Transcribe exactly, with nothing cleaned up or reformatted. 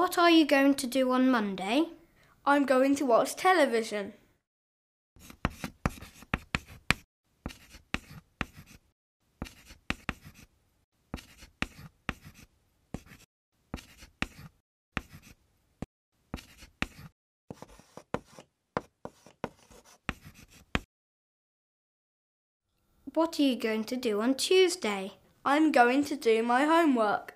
What are you going to do on Monday? I'm going to watch television. What are you going to do on Tuesday? I'm going to do my homework.